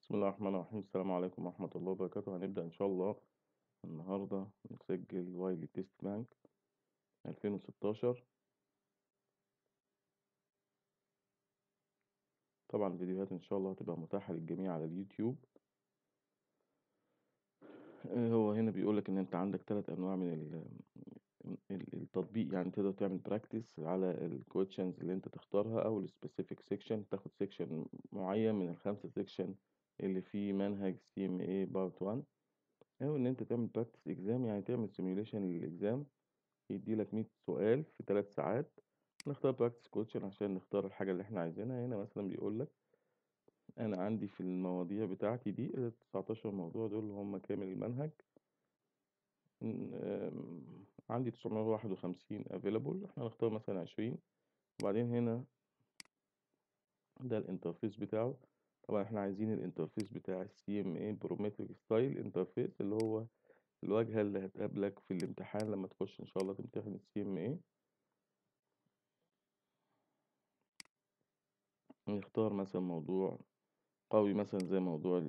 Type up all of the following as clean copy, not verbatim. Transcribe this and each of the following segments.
بسم الله الرحمن الرحيم. السلام عليكم ورحمة الله وبركاته. هنبدأ إن شاء الله النهاردة نسجل وايلي تيست بانك 2016. طبعا الفيديوهات إن شاء الله هتبقى متاحة للجميع على اليوتيوب. هو هنا بيقولك إن أنت عندك 3 أنواع من التطبيق، يعني تقدر تعمل براكتس على الكويشنز اللي أنت تختارها أو السبيسيفيك سيكشن، تاخد سيكشن معين من ال5 سيكشن اللي فيه منهج CMA بارت 1، أو إن أنت تعمل براكتس إكزام، يعني تعمل سيميوليشن للإكزام يديلك 100 سؤال في 3 ساعات. نختار براكتس كويشن عشان نختار الحاجة اللي احنا عايزينها. هنا مثلا بيقولك أنا عندي في المواضيع بتاعتي دي 19 موضوع، دول هم كامل المنهج. عندي 951 available، احنا نختار مثلا 20. وبعدين هنا ده الانترفيس بتاعه. طبعا احنا عايزين الانترفيس بتاع CMA Prometric ستايل انترفيس، اللي هو الواجهة اللي هتقابلك في الامتحان لما تخش إن شاء الله تمتحن CMA. نختار مثلا موضوع قوي، مثلا زي موضوع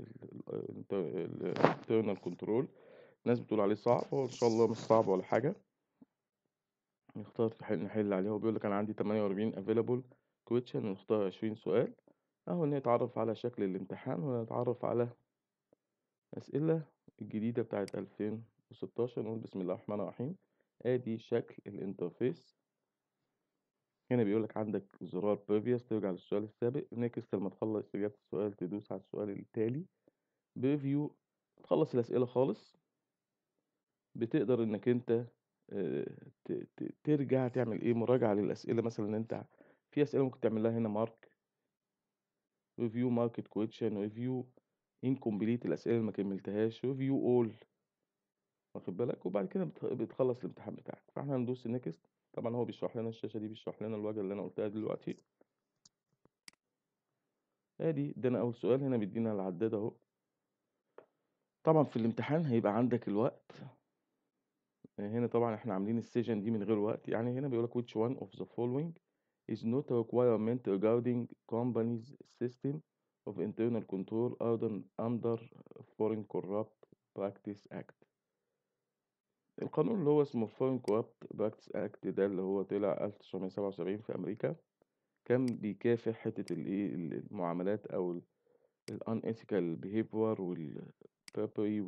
الانترنال كنترول. الناس بتقول عليه صعب، هو ان شاء الله مش صعب ولا حاجه. نختار نحل عليه. هو بيقول لك انا عندي 48 available question، نختار 20 سؤال اهو، نتعرف على شكل الامتحان ونتعرف على اسئله الجديده بتاعت 2016. نقول بسم الله الرحمن الرحيم. ادي شكل الانترفيس. هنا بيقول لك عندك زرار previous ترجع للسؤال السابق، next لما تخلص إجابة السؤال تدوس على السؤال التالي، بريفيو تخلص الأسئلة خالص. بتقدر إنك أنت ترجع تعمل إيه مراجعة للأسئلة. مثلا أنت في أسئلة ممكن تعمل لها هنا مارك، ريفيو ماركت كويشن، ريفيو incomplete الأسئلة اللي ما كملتهاش، ريفيو أول، واخد بالك. وبعد كده بتخلص الامتحان بتاعك. فاحنا هندوس نيكست. طبعا هو بيشرح لنا الشاشة دي، بيشرح لنا الواجهة اللي أنا قلتها دلوقتي. ادي ادانا اول سؤال، هنا بيدينا العداد اهو. طبعا في الامتحان هيبقى عندك الوقت. هنا طبعا احنا عاملين السيشن دي من غير وقت، يعني هنا بيقولك which one of the following is not a requirement regarding company's system of internal control under Foreign Corrupt Practice Act. القانون اللي هو اسمه Foreign Corrupt Practice Act ده اللي هو طلع 1977 في أمريكا، كان بيكافح حتة المعاملات أو unethical behavior والبابري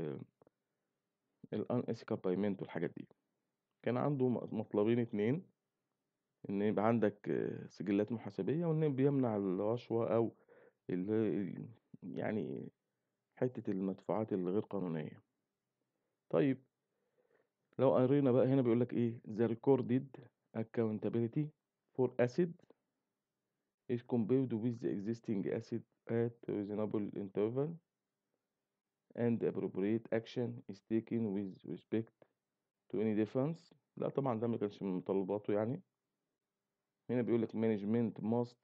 unethical payment والحاجات دي. كان عنده مطلبين اتنين، ان يبقى عندك سجلات محاسبية، وان بيمنع الرشوة او يعني حتة المدفوعات الغير قانونية. طيب لو قرينا بقى هنا بيقولك ايه the recorded accountability for asset is compared with the existing asset at reasonable interval and appropriate action is taken with respect to any difference. لا طبعا ده ما كانش من متطلباته يعني. هنا بيقول لك management must،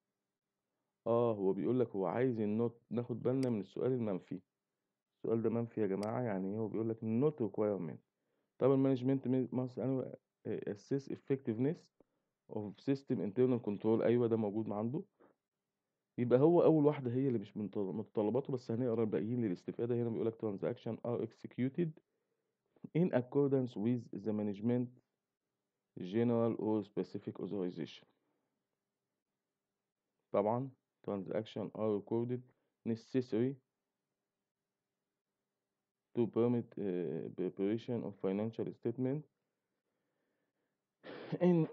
هو بيقول لك هو عايز ناخد بالنا من السؤال المنفي. السؤال ده منفي يا جماعة، يعني هو بيقول لك not requirement. طبعا management must assess effectiveness of system internal control. ايوه ده موجود عنده. يبقى هو اول واحدة هي اللي مش من متطلباته، بس هنقرا الباقيين للاستفادة. هنا بيقول لك transaction are executed in accordance with the management general or specific authorization. طبعا transaction are recorded necessary to permit preparation of financial statement in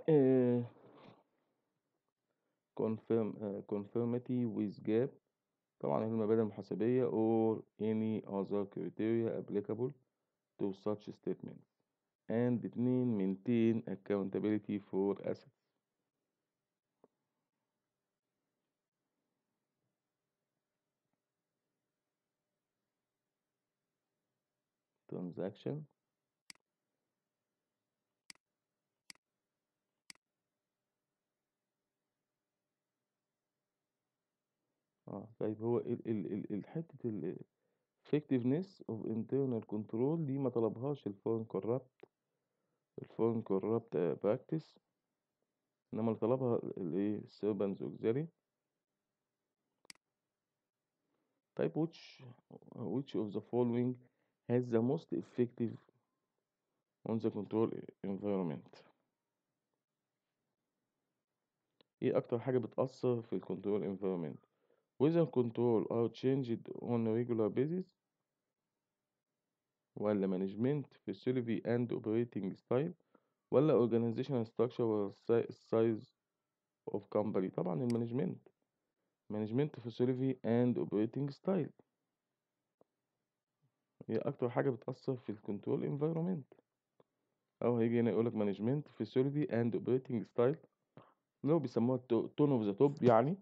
conformity with GAAP. طبعا المبادئ المحاسبية or any other criteria applicable to such statement. and 2 maintain accountability for assets. transaction. طيب هو حتة effectiveness of internal control دي ما طلبهاش الفورن corrupt practice، انما اللي طلبها الايه Servants Auxiliary. طيب which of the following has the most effective on the control environment؟ ايه اكتر حاجة بتأثر في الكنترول environment؟ whether control are changed on a regular basis، ولا management philosophy and operating style، ولا organizational structure ولا size of company؟ طبعا المانجمنت management philosophy and operating style هي اكتر حاجة بتأثر في الكنترول environment. او هيجي هنا يقولك management philosophy and operating style اللي هو بيسموها tone of the top، يعني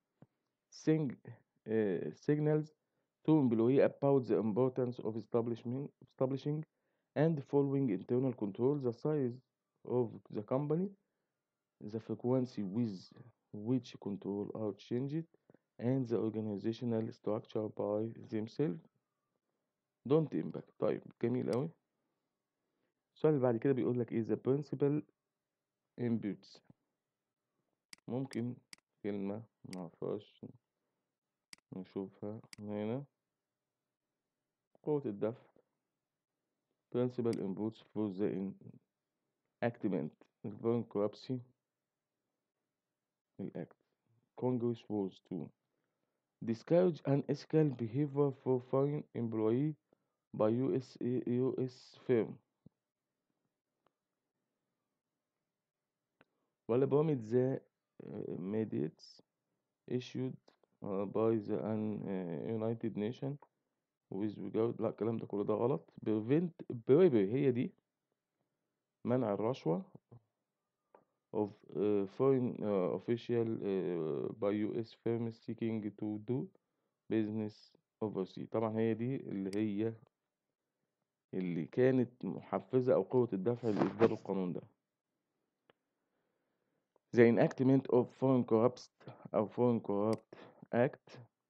signals to employee about the importance of establishing and following internal control, the size of the company, the frequency with which control are changed, and the organizational structure by themselves don't impact. طيب جميل أوي. السؤال اللي بعد كده بيقول لك إيه the principal inputs. ممكن كلمة معرفهاش نشوفها هنا. قوة الدفع principal inputs for the enactment bankruptcy act. Congress was to discourage unethical behavior for foreign employee by US firm. ولا برامج the mandates issued by the United Nations with regard. لا الكلام ده كله ده غلط. هي دي منع الرشوة of foreign official by US firms seeking to do business overseas. طبعا هي دي اللي كانت محفزة أو قوة الدفع لإصدار القانون ده. The enactment of Foreign Corrupt Act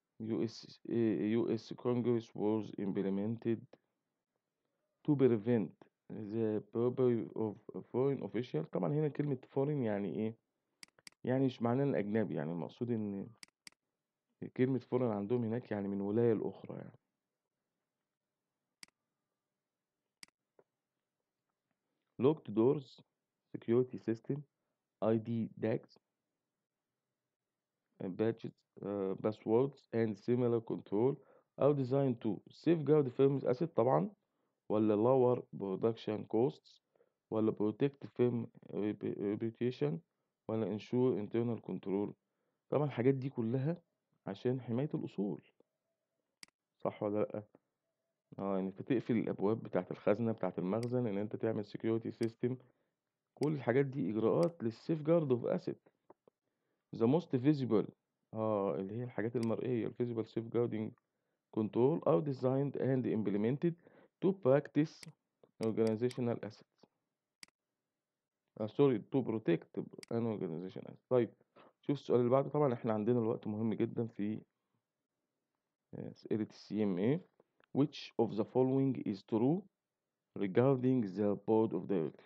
US Congress was implemented to prevent the bribery of foreign official. طبعا هنا كلمة foreign يعني ايه؟ يعني مش معناه الأجنبي، يعني المقصود إن كلمة foreign عندهم هناك يعني من ولاية لأخرى يعني. Locked doors, security system, ID tags, badges, passwords and similar control are designed to safeguard firms asset طبعا، ولا lower production costs، ولا protect firm reputation، ولا ensure internal control. طبعا الحاجات دي كلها عشان حماية الأصول، صح ولا لأ؟ يعني انت تقفل الأبواب بتاعة الخزنة بتاعة المخزن، إن انت تعمل security system، كل الحاجات دي إجراءات للسيف اوف asset. the most visible اللي هي الحاجات المرئية visible safeguarding control are designed and implemented to practice organizational assets. سوري to protect an organization asset. طيب شوف السؤال اللي بعده. طبعا احنا عندنا الوقت مهم جدا في أسئلة CMA. which of the following is true regarding the board of directors؟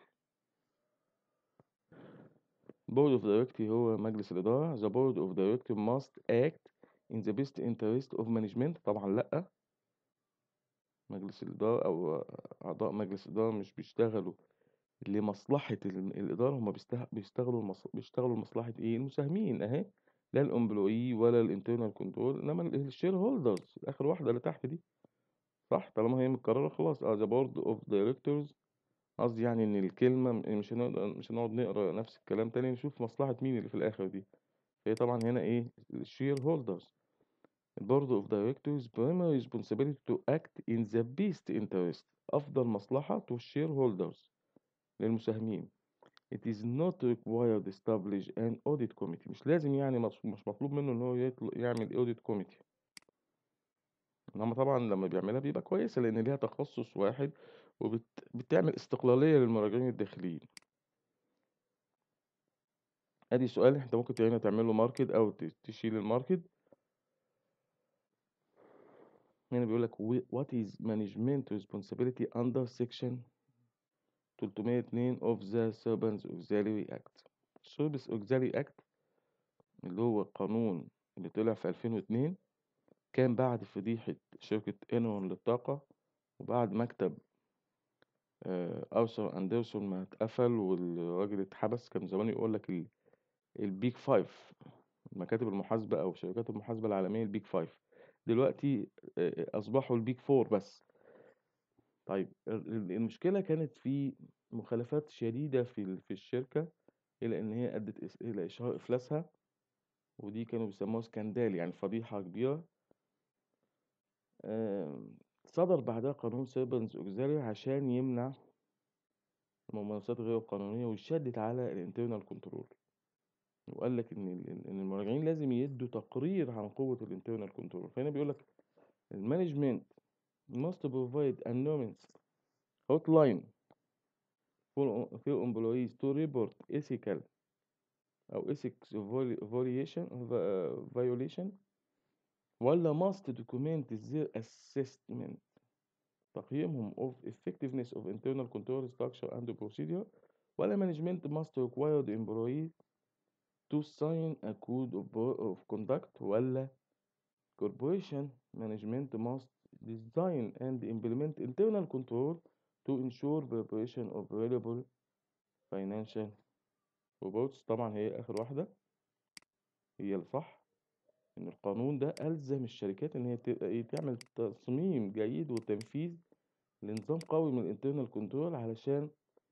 board of directors هو مجلس الإدارة. the board of directors must act in the best interest of management. طبعا لأ، مجلس الإدارة أو أعضاء مجلس الإدارة مش بيشتغلوا لمصلحة الإدارة، هما بيشتغلوا لمصلحة إيه؟ المساهمين أهي، لا الإمبلوئي ولا الانترنال كنترول، إنما الشير هولدرز آخر واحدة اللي تحت دي، صح؟ طالما هي متكررة خلاص. ذا بورد أوف دايركتورز، قصدي يعني إن الكلمة مش هنقعد نقرا نفس الكلام تاني، نشوف مصلحة مين اللي في الآخر دي. فهي طبعا هنا إيه؟ الشير هولدرز. البورد أوف دايركتورز primary responsibility to act in the best interest، أفضل مصلحة to shareholders للمساهمين. It is not required to establish an audit committee. مش لازم يعني مش مطلوب منه إن هو يعمل audit committee. إنما طبعا لما بيعملها بيبقى كويسة لأن ليها تخصص واحد وبتعمل استقلالية للمراجعين الداخليين. ادي سؤال انت ممكن هنا تعمل له ماركت او تشيل الماركت. هنا بيقول لك what is management responsibility under section 302 of the Servants Auxiliary Act. Service Auxiliary Act اللي هو القانون اللي طلع في 2002 كان بعد فضيحة شركة إنرون للطاقة، وبعد مكتب أرثر أندرسون ما اتقفل والراجل اتحبس. كان زمان يقول لك البيج فايف، مكاتب المحاسبة أو شركات المحاسبة العالمية، البيج فايف دلوقتي أصبحوا البيج فور بس. طيب المشكلة كانت في مخالفات شديدة في الشركة، إلى إن هي أدت إلى إشهار إفلاسها، ودي كانوا بيسموها سكاندال، يعني فضيحة كبيرة. صدر بعدها قانون سيربنز أوكسيلري عشان يمنع الممارسات غير القانونية ويشدد على الانترنال كنترول، وقال لك إن المراجعين لازم يدوا تقرير عن قوة الانترنال كنترول. فهنا بيقول لك المانجمنت must provide anonymous hotline for employees to report ethical أو ethics violation، ولا must document their assessment، تقييمهم of effectiveness of internal control structure and procedure، ولا management must require the employee to sign a code of conduct، ولا corporation management must design and implement internal control to ensure preparation of reliable financial reports. طبعا هي آخر واحدة هي الصح، إن القانون ده ألزم الشركات إن هي تعمل تصميم جيد وتنفيذ لنظام قوي من الانترنال كنترول، علشان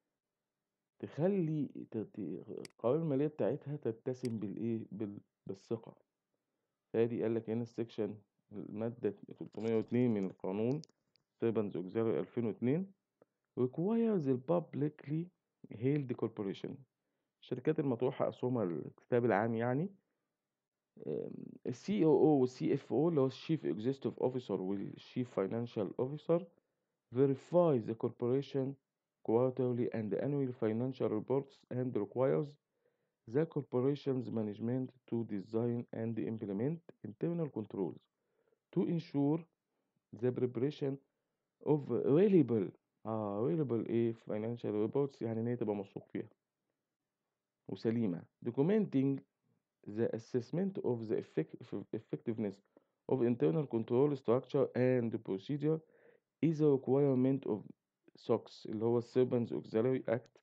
تخلي القوائم المالية بتاعتها تتسم بالثقة. فادي قال لك هنا السكشن المادة 302 من القانون سيربنز اوكسيلري 2002 requires the publicly held corporation، الشركات المطروحة أسهمها الكتاب العام يعني، السي او او والسي اف او اللي هو الشيف اكزيكتيف اوفيسر والشيف فاينانشال اوفيسر verify the corporation quarterly and annual financial reports and requires the corporation's management to design and implement internal controls to ensure the preparation of reliable financial reports، يعني ان هي تبقى موثوق فيها وسليمة. documenting the assessment of the effectiveness of internal control structure and procedure is a requirement of SOX اللي هو Servants Auxiliary Act.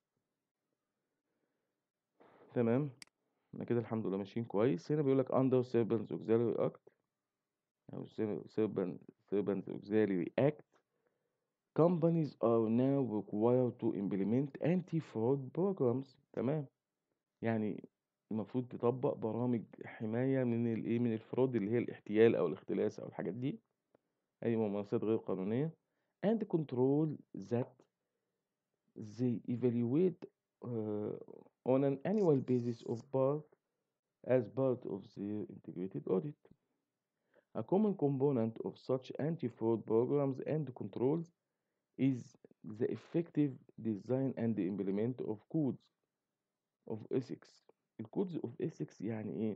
تمام، احنا كده الحمد لله ماشيين كويس. هنا بيقول لك under Servants Auxiliary Act أو Servants Auxiliary Act companies are now required to implement anti-fraud programs. تمام، يعني المفروض تطبق برامج حماية من الفرود، اللي هي الاحتيال أو الاختلاس أو الحاجات دي، أي ممارسات غير قانونية. and control that they evaluate on an annual basis as part of the integrated audit. A common component of such anti-fraud programs and controls is the effective design and implement of codes of ethics. الكودز of ethics يعني ايه؟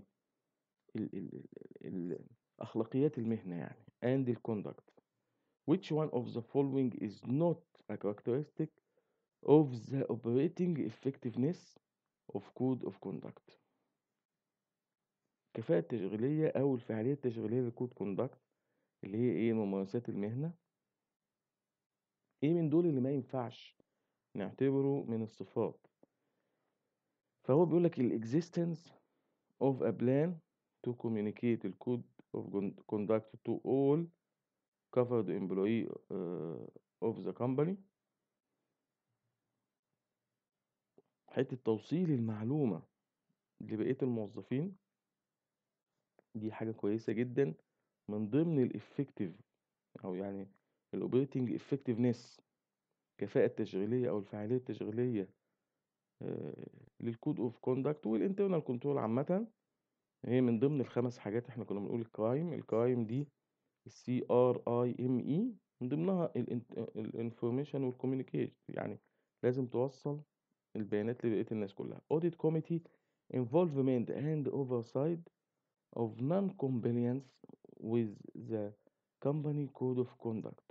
أخلاقيات المهنة يعني and the conduct. Which one of the following is not a characteristic of the operating effectiveness of code of conduct؟ الكفاءة التشغيلية أو الفعالية التشغيلية للكود كوندكت، اللي هي إيه؟ ممارسات المهنة. إيه من دول اللي ما ينفعش نعتبره من الصفات؟ فهو بيقول لك ال existence of a plan to communicate the code of conduct to all covered employee of the company. حتة توصيل المعلومة لبقية الموظفين دي حاجة كويسة جدا، من ضمن الافكتيف او يعني الاوبريتنج افكتيفنس، الكفاءة التشغيلية او الفعالية التشغيلية للكود اوف كوندكت والانترنال كنترول عامة. هي من ضمن الخمس حاجات احنا كنا بنقول الكرايم دي CRIME، من ضمنها الانفورميشن والكوميونيكيشن، يعني لازم توصل البيانات لبقية الناس كلها. audit committee involvement and oversight of non-compliance with the company code of conduct،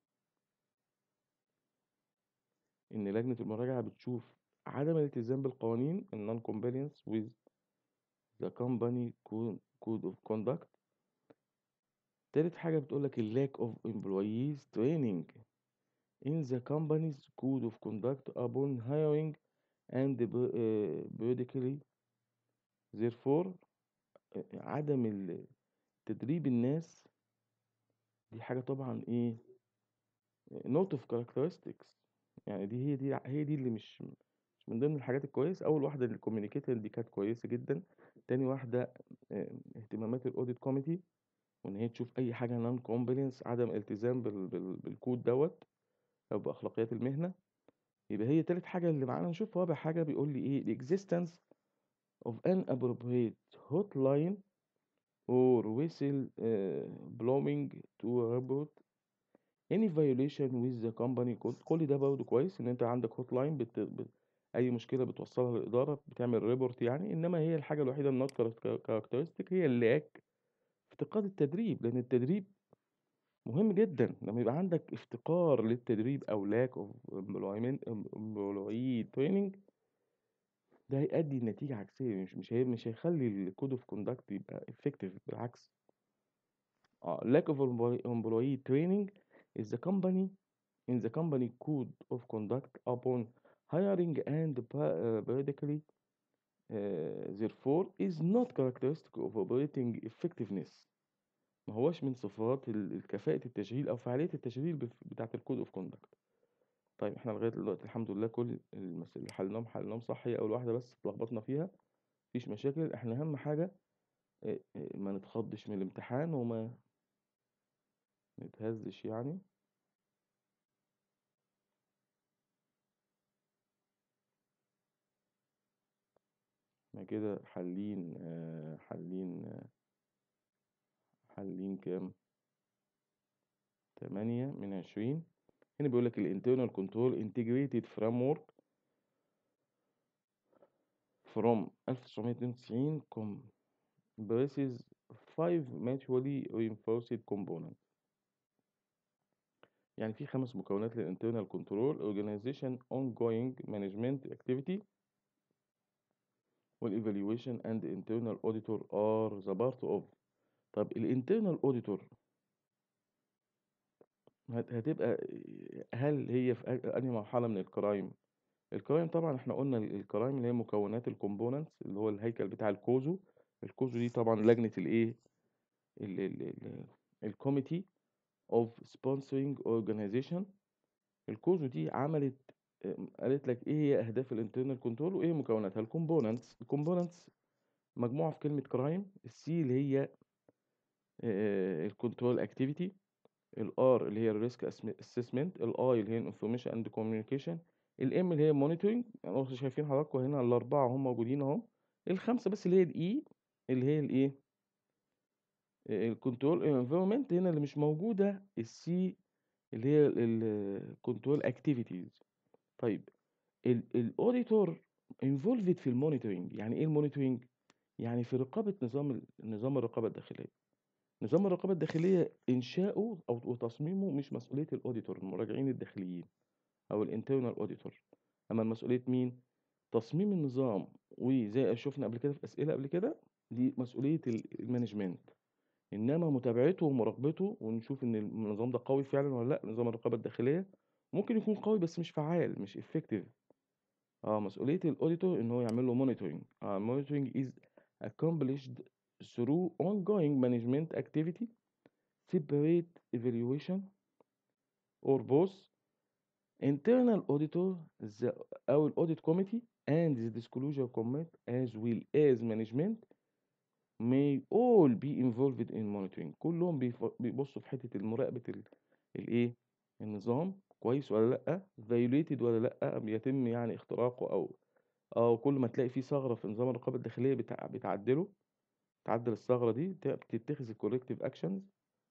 إن لجنة المراجعة بتشوف عدم الالتزام بالقوانين non-compliance with the company code of conduct تالت حاجة بتقول لك lack of employees training in the company's code of conduct upon hiring and periodically therefore عدم تدريب الناس دي حاجة طبعا ايه note of characteristics. يعني هي دي اللي مش من ضمن الحاجات الكويسة. أول واحدة الكوميونيكيتور دي كانت كويسة جدا. تاني واحدة اهتمامات الاوديت كوميتي وإن هي تشوف أي حاجة نون كومبلينس عدم التزام بالكود دوت أو بأخلاقيات المهنة. يبقى هي تالت حاجة اللي معانا. نشوف رابع حاجة بيقول لي إيه the existence of an appropriate hotline or whistle blowing to report any violation with the company code. كل ده برضه كويس ان انت عندك هوت لاين اي مشكله بتوصلها للاداره بتعمل ريبورت يعني. انما هي الحاجه الوحيده النوت كاركترستيك هي اللاك افتقاد التدريب. لان التدريب مهم جدا. لما يبقى عندك افتقار للتدريب او لاك اوف امبلوي تريننج ده هيؤدي لنتيجه عكسيه. مش هيخلي الكود اوف كوندكت يبقى افكتيف. بالعكس lack of employee training is the company in the company code of conduct upon hiring and periodically therefore is not characteristic of operating effectiveness. ما هوش من صفات الكفاءة التشغيل أو فعالية التشغيل بتاعة الكود اوف كوندكت. طيب احنا لغاية دلوقتي الحمد لله كل المسائل اللي حلناهم صح. هي أول واحدة بس اتلخبطنا فيها. مفيش مشاكل. احنا أهم حاجة ما نتخضش من الامتحان وما نتهزش يعني. احنا كده حالين كام؟ 8/20. هنا بيقول لك ال internal control integrated framework from 1992 comprises 5 mutually reinforced components. يعني في 5 مكونات لل internal control: organization, ongoing management activity, وال evaluation and internal auditor are the part of. طب ال internal auditor هتبقى هل هي في أنهي مرحلة من الكرايم؟ الكرايم طبعا احنا قلنا الكرايم اللي هي مكونات الكومبوننتس اللي هو الهيكل بتاع الكوزو. الكوزو دي طبعا لجنة الايه الكوميتي اوف سبونسرنج اورجانيزيشن. الكوزو دي قالت لك ايه هي اهداف الانترنال كنترول وايه مكوناتها. الكومبوننتس مجموعة في كلمة كرايم. السي اللي هي الكنترول اكتيفيتي، الار اللي هي الريسك اسسمنت، الاي اللي هي الانفورميشن اند كوميونيكيشن، الام اللي هي مونيتورنج. يعني شايفين حضراتكم هنا الاربعه هم موجودين اهو. الخمسه بس اللي هي الاي اللي هي الايه الكنترول انفيرمنت. هنا اللي مش موجوده السي اللي هي الكنترول اكتيفيتيز. طيب الاوديتور انفولفد في المونيتورنج. يعني ايه المونيتورنج؟ يعني في رقابه نظام الرقابه الداخليه. نظام الرقابة الداخلية إنشاؤه أو تصميمه مش مسؤولية الأوديتور المراجعين الداخليين أو الانترنال أوديتور. أما مسؤولية مين؟ تصميم النظام. وزي شفنا قبل كده في أسئلة قبل كده دي مسؤولية المانجمنت. إنما متابعته ومراقبته ونشوف إن النظام ده قوي فعلا ولا لأ. نظام الرقابة الداخلية ممكن يكون قوي بس مش فعال مش effective. مسؤولية الأوديتور إن هو يعمل له monitoring. monitoring is accomplished through ongoing management activity, separate evaluation or both. Internal auditor أو ال audit committee and the disclosure committee as well as management may all be involved in monitoring. كلهم بيبصوا في حتة مراقبة الايه النظام كويس ولا لأ، violated ولا لأ، بيتم يعني اختراقه أو كل ما تلاقي فيه ثغرة في نظام الرقابة الداخلية تعدل الثغرة دي بتتخذ الكوركتيف اكشنز.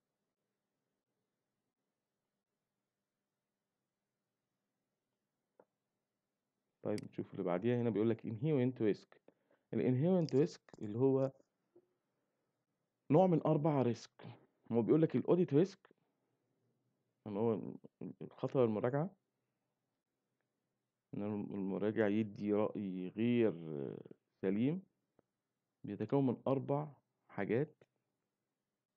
طيب نشوف اللي بعديها. هنا بيقول لك inherent risk. الانهيرنت ريسك اللي هو نوع من 4 ريسك. هو بيقول لك الاوديت ريسك اللي هو خطر المراجعة، ان المراجع يدي رأي غير سليم. بيتكون من 4 حاجات.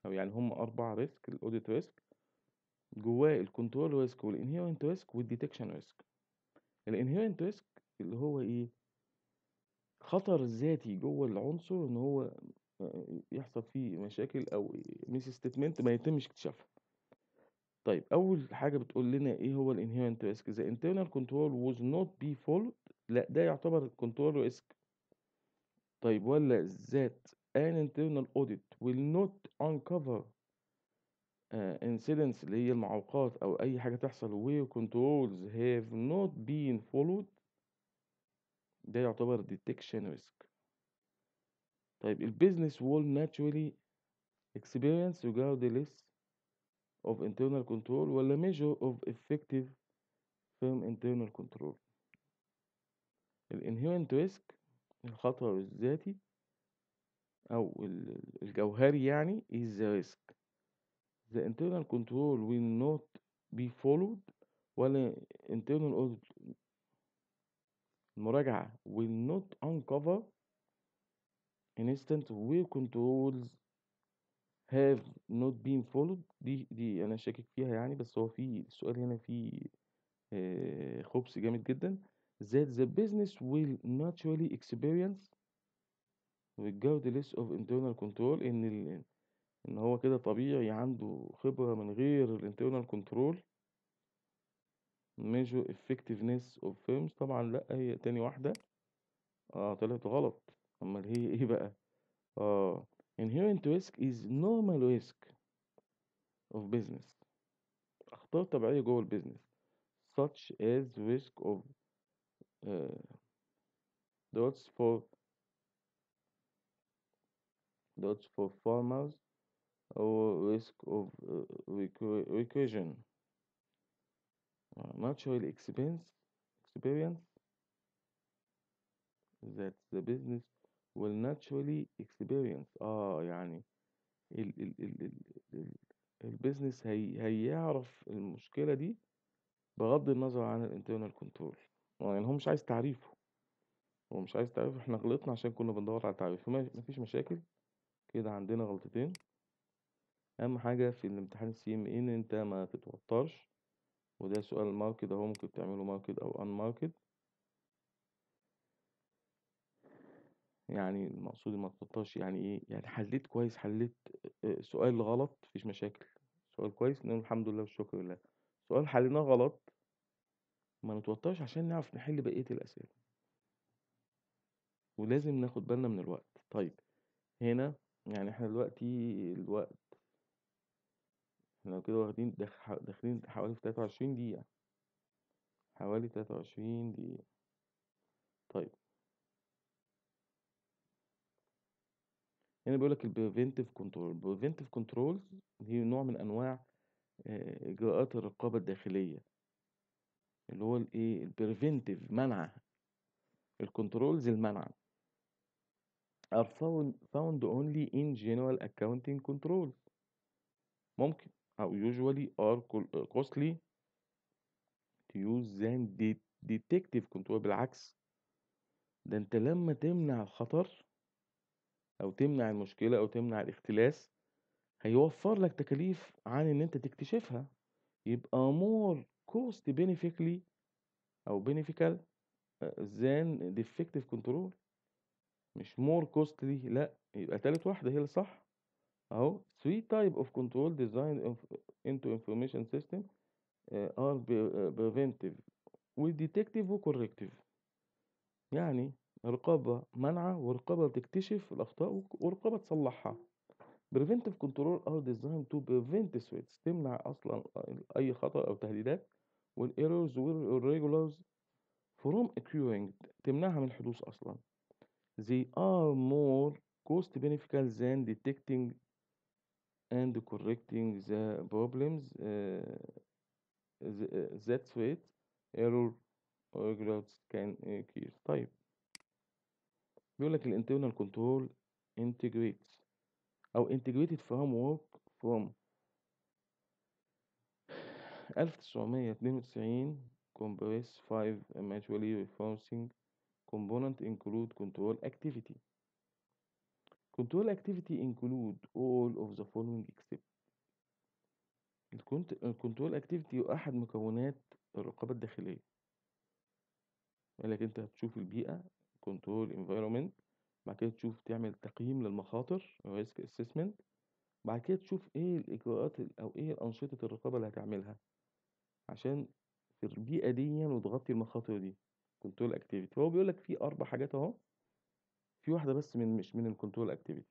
أو يعني هم 4 ريسك الأوديت ريسك، جواه الكنترول ريسك والانهيرنت ريسك والديتكشن ريسك. الانهيرنت ريسك اللي هو إيه؟ خطر ذاتي جوه العنصر إن هو يحصل فيه مشاكل أو ميس ستيتمنت ما يتمش اكتشافها. طيب أول حاجة بتقول لنا إيه هو الانهيرنت ريسك؟ the internal control was not be followed. لا ده يعتبر كنترول ريسك. طيب ولا that an internal audit will not uncover incidents اللي هي المعوقات أو أي حاجة تحصل where controls have not been followed. ده يعتبر detection risk. طيب البيزنس will naturally experience regardless of internal control ولا measure of effective firm internal control. الانهيرنت ريسك الخطر الذاتي أو الجوهري يعني is the risk the internal control will not be followed ولا internal audit المراجعة will not uncover an instant where controls have not been followed. دي أنا شاكك فيها يعني، بس هو في السؤال هنا فيه خبث جامد جدا. that the business will naturally experience regardless of internal control إن هو كده طبيعي عنده خبرة من غير الانترنال كنترول. measure effectiveness of firms طبعا لأ، هي تاني واحدة طلعت غلط. أمال هي إيه بقى؟ inherent risk is normal risk of business، أخطار طبيعية جوه البيزنس such as risk of uh, debts for farmers or risk of recursion natural experience that the business will naturally experience. يعني ال ال ال ال ال البيزنس هيعرف المشكلة دي بغض النظر عن الانترنال كنترول. يعني هو مش عايز تعريفه، احنا غلطنا عشان كنا بندور على تعريف. مفيش مشاكل كده، عندنا غلطتين. اهم حاجة في الامتحان CMA ان انت ما تتوترش، وده سؤال ماركت اهو، ممكن تعمله ماركت او ان ماركت. يعني المقصود ما تتوترش يعني ايه؟ يعني حليت كويس، حليت سؤال غلط مفيش مشاكل، سؤال كويس نقول الحمد لله والشكر لله. سؤال حليناه غلط ما نتوترش عشان نعرف نحل بقية الأسئلة، ولازم ناخد بالنا من الوقت. طيب هنا يعني احنا دلوقتي الوقت احنا كده واخدين داخلين حوالي في 23 دقيقة، حوالي 23 دقيقة. طيب هنا بيقولك البريفنتيف كنترول. البريفنتيف كنترولز هي نوع من أنواع إجراءات الرقابة الداخلية، اللي هو الايه البريفنتيف منع، الكنترولز المنع are found only in general accounting controls. ممكن أو usually are costly to use than detective control. بالعكس ده انت لما تمنع الخطر او تمنع المشكلة او تمنع الاختلاس هيوفر لك تكاليف عن ان انت تكتشفها، يبقى more cost beneficially او beneficial than defective control. مش more costly، لا يبقى تالت واحدة هي اللي صح اهو. 3 type of control designed into information system are preventive والديتكتيف وكوركتيف. يعني رقابة منعة ورقابة بتكتشف الأخطاء ورقابة تصلحها. preventive control are designed to prevent threats تمنع أصلا أي خطر أو تهديدات، والerrors والirregulars from occurring تمنعها من الحدوث أصلا. they are more cost beneficial than detecting and correcting the problems that threat error or irregulars can occur. طيب بيقول لك الانترنال كنترول integrates أو integrated framework from 1992 compress 5 mutually reinforcing component include control activity. control activity include all of the following except. الكنترول اكتيفيتي احد مكونات الرقابه الداخليه. قال لك انت هتشوف البيئه كنترول environment، بعد كده تشوف تعمل تقييم للمخاطر risk assessment، بعد كده تشوف ايه الاجراءات او ايه الانشطه الرقابه اللي هتعملها عشان في البيئه دي وتغطي المخاطر دي. كنترول اكتيفيتي هو بيقول لك في 4 حاجات اهو، في واحده بس مش من الكنترول اكتيفيتي.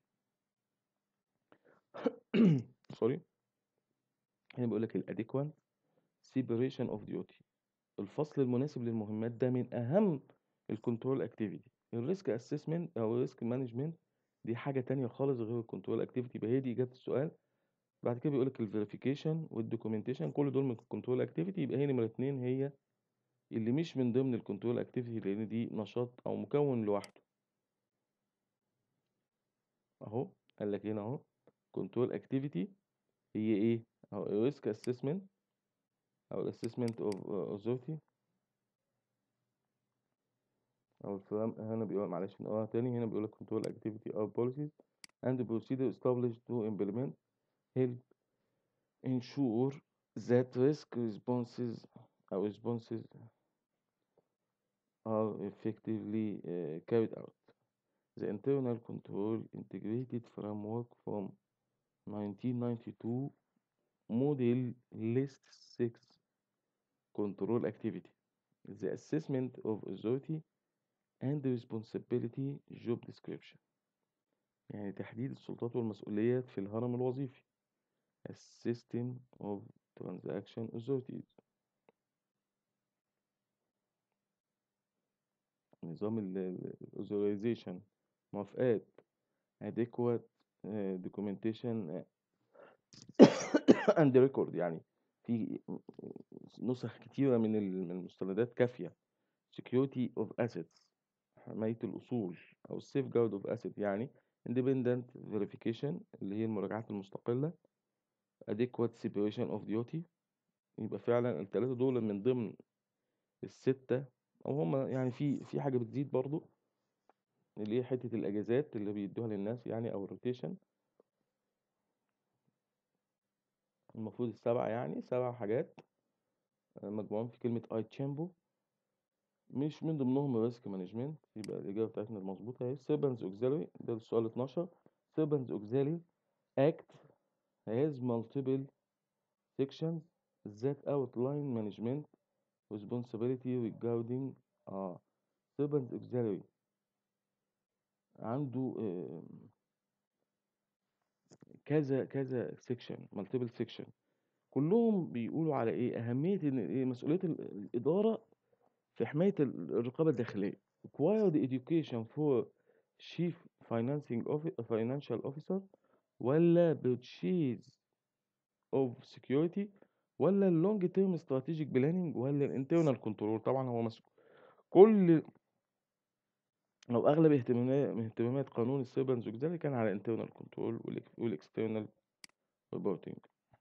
سوري. هنا بيقول لك الاديكوان separation of duty، الفصل المناسب للمهمات ده من اهم الكنترول اكتيفيتي. الريسك اسسمنت او الريسك مانجمنت دي حاجه تانية خالص غير الكنترول اكتيفيتي، يبقى هي دي اجابه السؤال. بعد كده بيقول لك الفيريفيكيشن والدوكيومنتيشن كل دول من الكنترول اكتيفيتي، يبقى هي نمره 2 هي اللي مش من ضمن الكنترول اكتيفيتي لان دي نشاط او مكون لوحده. اهو قال لك هنا اهو كنترول اكتيفيتي هي ايه؟ اهو الريسك اسسمنت او الاسسمنت اوف اوثورتي او الفرام. هنا بيقول معلش نقراها تاني، هنا بيقول لك control activity or policies and procedure established to implement help ensure that risk responses are effectively carried out. The internal control integrated framework from 1992 model lists 6 control activity: the assessment of authority and responsibility job description، يعني تحديد السلطات والمسؤوليات في الهرم الوظيفي. A system of transaction authorities، نظام ال authorization، موافقات. adequate documentation and record، يعني في نسخ كتيرة من من المستندات كافية. security of assets، حماية الأصول أو safeguard of asset، يعني independent verification اللي هي المراجعات المستقلة. adequate separation of duty، يبقى فعلا الثلاثة دول من ضمن الستة، أو هما يعني في حاجة بتزيد برضو اللي هي حتة الأجازات اللي بيدوها للناس يعني أو الروتيشن. المفروض السبعة يعني 7 حاجات مجموعين في كلمة اي تشامبو، مش من ضمنهم الريسك مانجمنت، يبقى الإجابة بتاعتنا المظبوطة اهي سيربنز اوكسيلري. ده السؤال 12. سيربنز اوكسيلري act has multiple sections that outline management responsibility regarding سيربنز اوكسيلري عنده كذا سيكشن، مالتيبل سيكشن، كلهم بيقولوا على ايه؟ اهميه ان ايه مسؤوليه الاداره في حمايه الرقابه الداخليه. required education for chief financial officer، ولا purchase of security، ولا long term strategic planning، ولا internal control. طبعا هو مسؤول كل او اغلب اهتمامات قانون السيربنز اوكسيلري كان على internal control والاكسترنال reporting.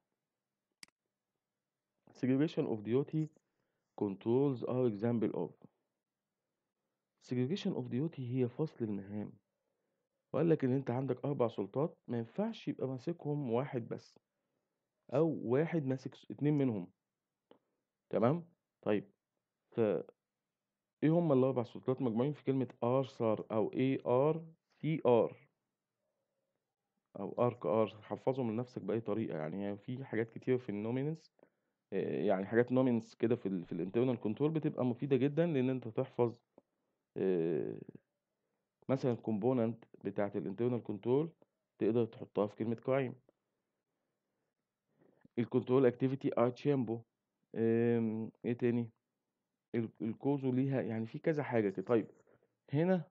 segregation of duty controls are example of. segregation of duty هي فصل المهام، وقال لك ان انت عندك 4 سلطات ما ينفعش يبقى ماسكهم واحد بس او واحد ماسك 2 منهم. تمام. طيب ف ايه هم ال4 سلطات مجموعين في كلمة ارثر او اي ار سي ار او ارك ار؟ حفظهم لنفسك باي طريقة، يعني في حاجات كتير في النومينس، يعني حاجات نومينس كده في الانترنال كنترول بتبقى مفيدة جدا لان انت تحفظ مثلا الكومبوننت بتاعت الانترنال كنترول تقدر تحطها في كلمة كرايم. الكنترول اكتيفيتي ار تشامبو. ايه تاني؟ الكوزو ليها يعني في كذا حاجة كده. طيب هنا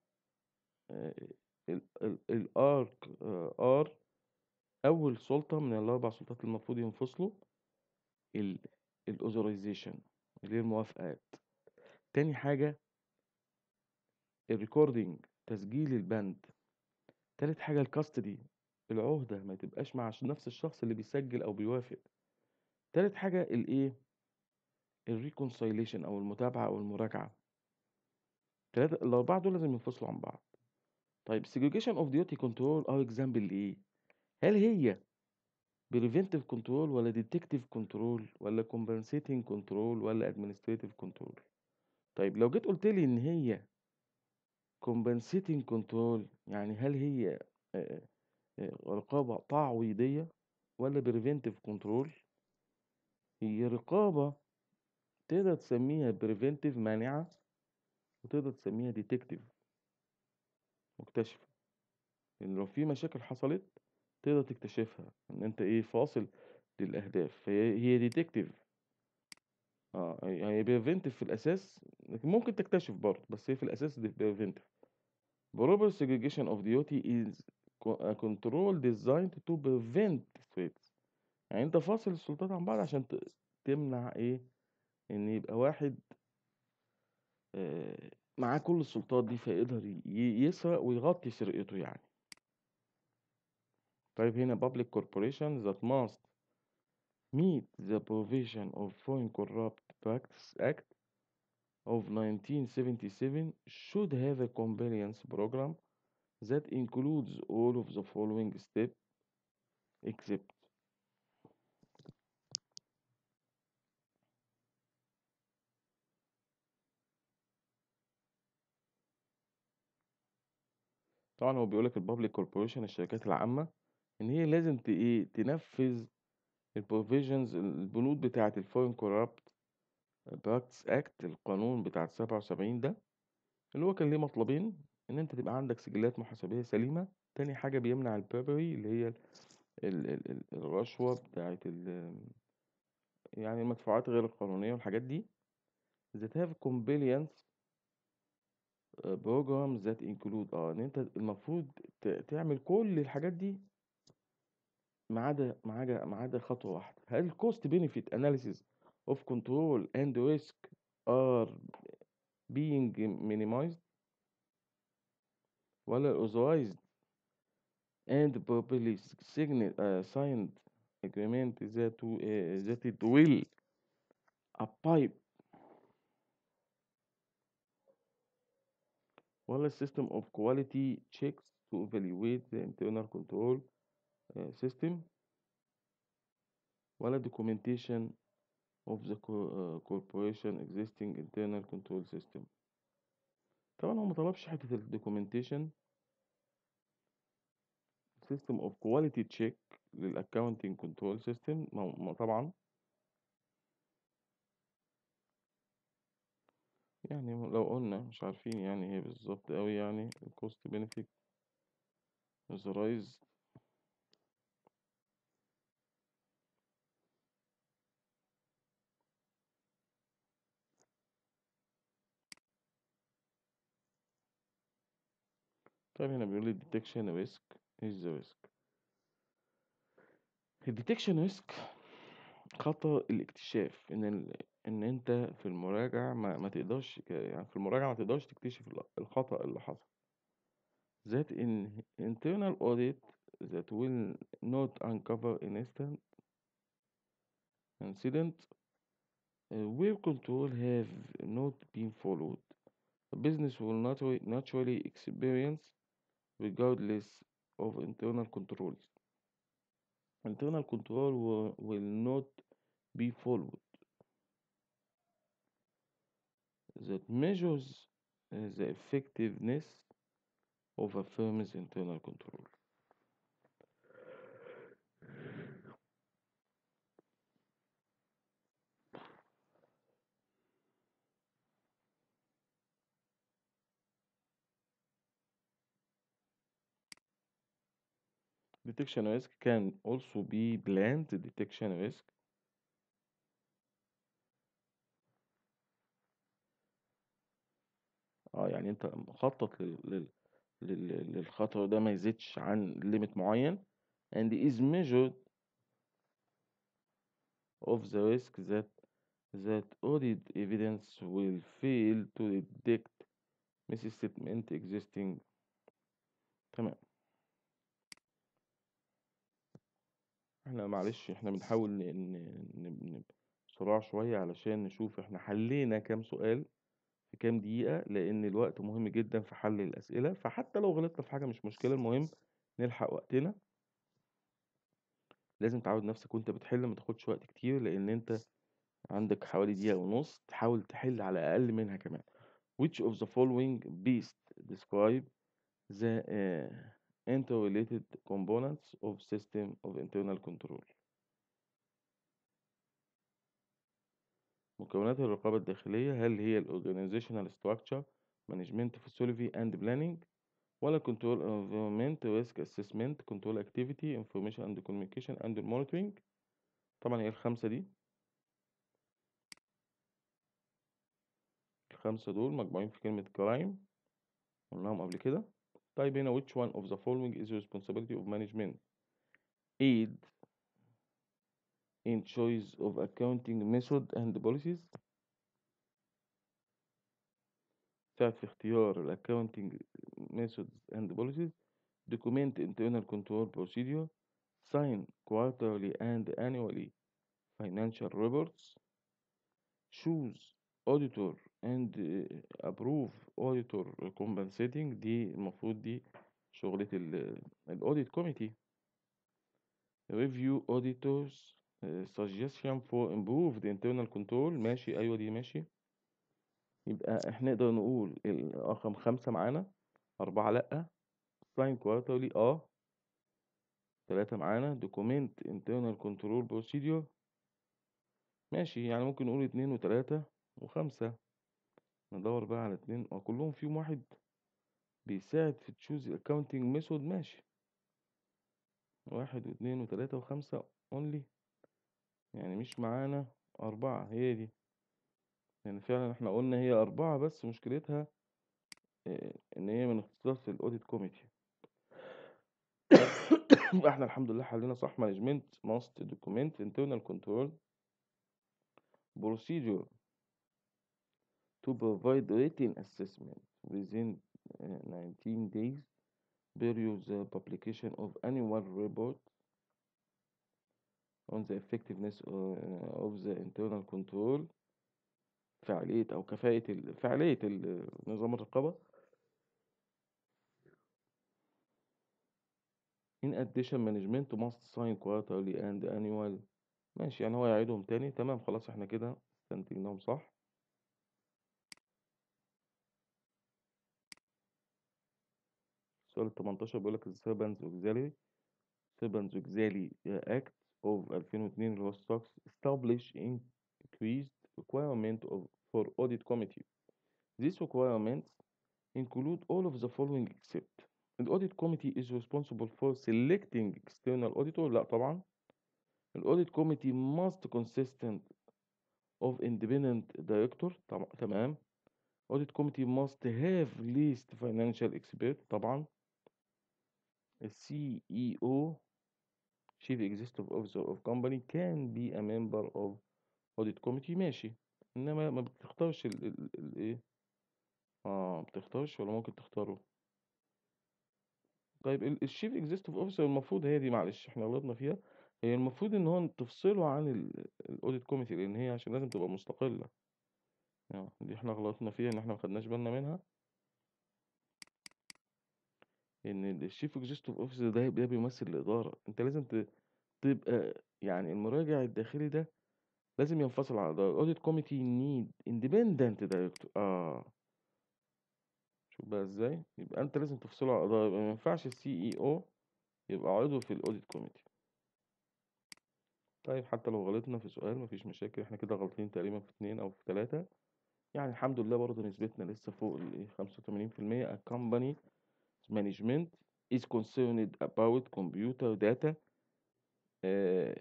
الارك ار اول سلطة من ال4 سلطات اللي المفروض ينفصلوا الاوثورايزيشن اللي هي الموافقات. تاني حاجة الريكوردينج تسجيل البند. تالت حاجة الكاستدي العهدة ما تبقاش مع نفس الشخص اللي بيسجل او بيوافق. تالت حاجة الايه؟ الريكونسايليشن او المتابعة او المراجعة. ال4 دول لازم ينفصلوا عن بعض. طيب segregation of duty control example إيه؟ هل هي preventive control ولا detective control ولا compensating control ولا administrative control؟ طيب لو جيت قلت لي إن هي compensating control، يعني هل هي آه، رقابة تعويضية ولا preventive control؟ هي رقابة تقدر تسميها preventive مانعة، وتقدر تسميها detective مكتشفة. لأن لو في مشاكل حصلت تقدر تكتشفها إن أنت إيه فاصل للأهداف، فهي detective. يعني preventive في الأساس، لكن ممكن تكتشف برضه، بس هي في الأساس دي preventive. Proper segregation of duty is a control designed to prevent threats. يعني أنت فاصل السلطات عن بعض عشان تمنع إيه؟ إن يبقى واحد معاه كل السلطات دي فيقدر يسرق ويغطي سرقته يعني. طيب هنا public corporations that must meet the provision of Foreign Corrupt Practices Act of 1977 should have a compliance program that includes all of the following steps except. طبعا هو بيقولك البابليك كوربوريشن الشركات العامة إن هي لازم تنفذ البروفيجنز البنود بتاعة الفورين كورابت براكتس اكت، القانون بتاع 77 ده، اللي هو كان ليه مطلبين: ان انت تبقى عندك سجلات محاسبية سليمة، تاني حاجة بيمنع البيربري اللي هي الرشوة بتاعة يعني المدفوعات غير القانونية والحاجات دي. that have compliance programs that include ان انت المفروض تعمل كل الحاجات دي ما عدا خطوة واحدة: هل cost benefit analysis of control and risk are being minimized، ولا authorized and properly signed agreement that it will abide، ولا system of quality checks to evaluate the internal control system، ولا documentation of the corporation existing internal control system. طبعا هو مطلبش حتة ال documentation system of quality check للaccounting control system، طبعا يعني لو قلنا مش عارفين يعني ايه بالظبط قوي يعني cost benefit authorized. طيب هنا بيقول لي detection risk is the risk. الديتكشن ريسك خطر الاكتشاف، ان انت في المراجعة ما تقدرش يعني في المراجعة ما تقدرش تكتشف الخطأ اللي حصل. that in internal audit that will not uncover an incident where control have not been followed. The business will naturally experience regardless of internal controls. Internal control will not be followed that measures the effectiveness of a firm's internal control. Detection risk can also be planned detection risk. يعني انت مخطط للخطر ده ما يزيدش عن ليميت معين and is measured of the risk that audit evidence will fail to detect misstatement existing. تمام. احنا معلش احنا بنحاول بسرعة شوية علشان نشوف احنا حلينا كام سؤال في كام دقيقة، لأن الوقت مهم جدا في حل الأسئلة، فحتى لو غلطنا في حاجة مش مشكلة، المهم نلحق وقتنا. لازم تعود نفسك وانت بتحل ما تاخدش وقت كتير، لأن انت عندك حوالي دقيقة ونص، تحاول تحل على الأقل منها كمان. Which of the following best describe the interrelated components of system of internal control؟ مكونات الرقابة الداخلية، هل هي ال organizational structure, management philosophy and planning، ولا control environment, risk assessment, control activity, information and communication and monitoring؟ طبعا هي الخمسة دي، الخمسة دول مجموعين في كلمة crime، قلناهم قبل كده. طيب هنا which one of the following is responsibility of management؟ aid in choice of accounting method and policies، ساعد في اختيار ال accounting methods and policies، document internal control procedure، sign quarterly and annually financial reports، choose auditor and approve auditor compensating. دي المفروض دي شغلة الاوديت كوميتي. review auditors suggestion for improved internal control، ماشي، ايوه دي ماشي. يبقى احنا نقدر نقول رقم 5 معانا، 4 لأ، sign quarterly 3 معانا، document internal control procedure ماشي. يعني ممكن نقول 2 و3 و5. ندور بقى على 2 كلهم فيهم واحد بيساعد في تشوز accounting method، ماشي. 1 و2 و3 و5 only، يعني مش معانا 4، هي دي. يعني فعلا احنا قلنا هي 4، بس مشكلتها ان هي من اختصاص الاوديت كوميتي. احنا الحمد لله حلينا صح. مانجمنت must document internal control procedure to provide written assessment within 19 days period the publication of annual report on the effectiveness of the internal control، فعالية أو كفاءة فعالية نظام الرقابة. In addition management must sign quarterly and annual، ماشي، يعني هو يعيدهم تاني، تمام، خلاص احنا كده استنتجناهم صح. سؤال 18 بيقول لك سيربنز اوكزالي اكت of 2002 اللي هو establish increased requirement for audit committee. These requirements include all of the following except the audit committee is responsible for selecting external auditor. لا طبعا. ال audit committee must consistent of independent director. طبعا تمام. audit committee must have least financial expert. طبعا. ال CEO Chief Executive Officer of company can be a member of audit committee، ماشي. انما ما بتختارش ايه، بتختارش ولا ممكن تختاره؟ طيب الشيف اكزيستيف اوفيسر المفروض هي دي، معلش احنا غلطنا فيها، هي المفروض ان هو تفصله عن الاوديت كوميتي، لان هي عشان لازم تبقى مستقله. دي احنا غلطنا فيها، ان احنا ما خدناش بالنا منها، ان الشيف اكزيستيف اوفيسر ده بيمثل الاداره. انت لازم تبقى يعني المراجع الداخلي ده لازم ينفصل عن الاداره. الاوديت كوميتي نيد اندبندنت دايركتور. شوف بقى ازاي، يبقى انت لازم تفصله عن الاداره، يبقى ما ينفعش CEO يبقى عضو في الاوديت كوميتي. طيب حتى لو غلطنا في سؤال مفيش مشاكل، احنا كده غلطين تقريبا في 2 أو في 3، يعني الحمد لله برضه نسبتنا لسه فوق ال 85%. A company management is concerned about computer data uh,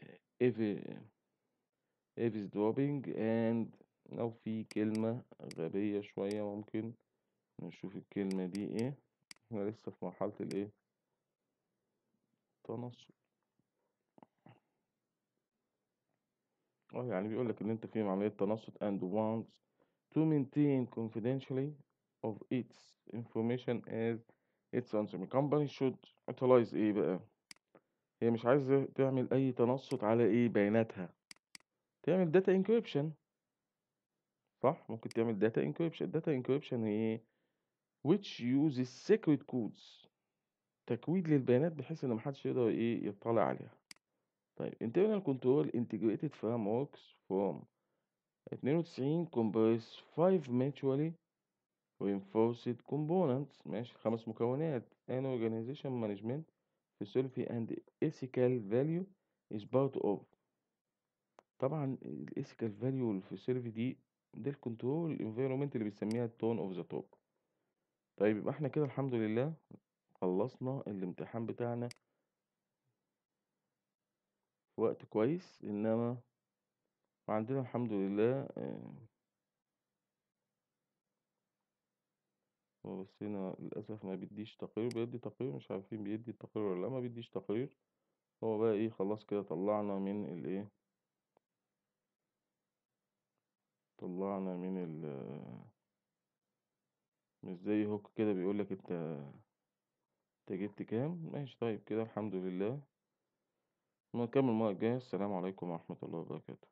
eavesdropping and لو في كلمة غبية شوية ممكن نشوف الكلمة دي ايه. احنا لسه في مرحلة الايه، تنصت. يعني بيقول لك ان انت في عملية تنصت and wants to maintain confidentially of its information as its answer. company should utilize ايه بقى، هي مش عايزة تعمل اي تنصت على ايه بياناتها، تعمل data encryption. صح؟ ممكن تعمل data encryption. data encryption هي إيه؟ which uses secret codes، تكويد للبيانات بحيث إن ما حدش يقدر إيه يطلع عليها. طيب internal control integrated frameworks from 92 comprise 5 mutually reinforced components. ماشي، 5 مكونات. an organization management philosophy and ethical value is part of. طبعا الethical value والphilosophy دي ده الكنترول environment اللي بنسميها التون اوف ذا توب. طيب يبقى احنا كده الحمد لله خلصنا الامتحان بتاعنا في وقت كويس، انما وعندنا الحمد لله هو بس هنا للأسف ما بيديش تقرير، بيدي تقرير مش عارفين بيدي التقرير ولا لا، ما بيديش تقرير. هو بقى ايه خلاص كده طلعنا من الايه، طلعنا من ال مش زي هوك كده بيقولك انت جبت كام. ماشي طيب كده الحمد لله، نكمل المرة الجاية. السلام عليكم ورحمة الله وبركاته.